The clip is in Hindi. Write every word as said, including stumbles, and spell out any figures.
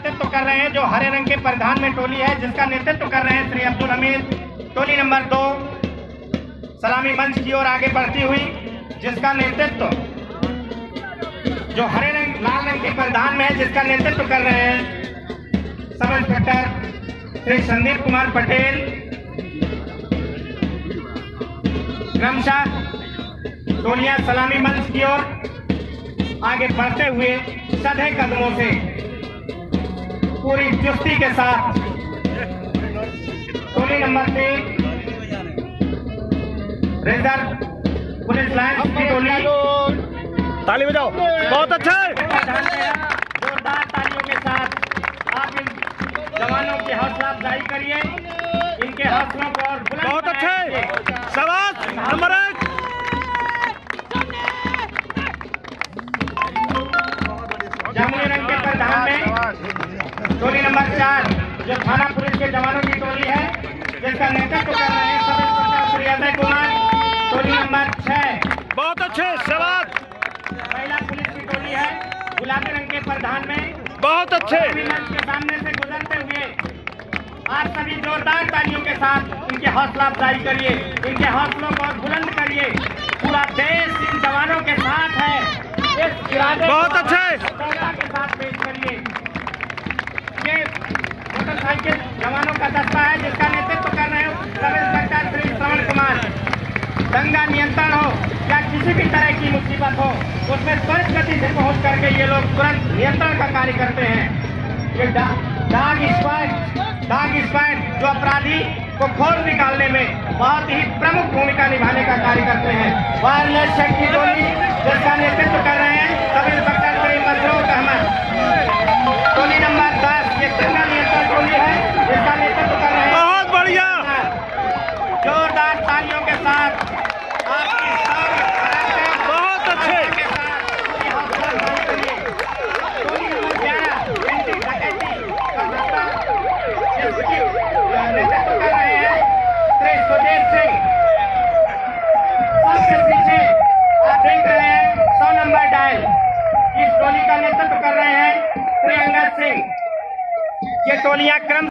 नेतृत्व कर रहे हैं, जो हरे रंग के परिधान में टोली है, जिसका नेतृत्व कर रहे हैं श्री अब्दुल हमीद। टोली नंबर दो सलामी मंच की ओर आगे बढ़ती हुई, जिसका नेतृत्व जो हरे रंग लाल रंग के परिधान में है, जिसका नेतृत्व कर रहे हैं सब इंस्पेक्टर श्री संदीप कुमार पटेल। क्रमशः टोलियां सलामी मंच की ओर आगे बढ़ते हुए सधे कदमों से पूरी चुस्ती के साथ टोली नंबर तीन रिजर्व पुलिस लाइन की टोली, ताली बजाओ, बहुत अच्छा है। जोरदार तालियों के साथ आप इन जवानों की हौसला अफजाई करिए, इनके हौसलों को और बुलंद बहुत अच्छा है, शाबाश। नंबर एक जामुनी रंग के परिधान में टोली नंबर चार जो थाना पुलिस के जवानों की टोली है, जिसका नेतृत्व कर रहे हैं सब इंस्पेक्टर श्री अजय कुमार। टोली नंबर छह बहुत अच्छे, शाबाश। महिला पुलिस की टोली है, गुलाबी रंग के परिधान में, बहुत अच्छे। मंच के सामने से गुजरते हुए आप सभी जोरदार तालियों के साथ इनके हौसला अफजाई करिए, इनके हौसलों को और बुलंद करिए। पूरा देश इन जवानों के साथ है, इस इरादे बहुत अच्छे के साथ पेश करिए। ये मोटरसाइकिल जवानों का दस्ता है, जिसका नेतृत्व कर रहे हैं सब इंस्पेक्टर श्री श्रवण कुमार। दंगा नियंत्रण हो या किसी भी तरह की मुसीबत हो, उसमें त्वरित गति से पहुंच करके ये लोग तुरंत नियंत्रण का कार्य करते हैं। ये डा, डाग स्क्वाड डाग स्क्वाड जो अपराधी को खोज निकालने में बहुत ही प्रमुख भूमिका निभाने का कार्य करते हैं। वायरलेस चेक की टोली, जिसका नेतृत्व कर रहे हैं सब इंस्पेक्टर श्री मसरूर अहमद। टोली नंबर दस ये दंगा नियंत्रण टोली है, जिसका नेतृत्व कर रहे हैं। बहुत बढ़िया, जोरदार तालियों के साथ आपकी बहुत अच्छे। टोली नंबर ग्यारह एंटी डकैती का दस्ता, जिसकी नेतृत्व कर रहे हैं श्री सुदेश सिंह। सबसे पीछे आप देख रहे हैं सौ नंबर डायल, इस टोली का नेतृत्व कर रहे हैं श्री अंगद सिंह। ये टोलियां क्रम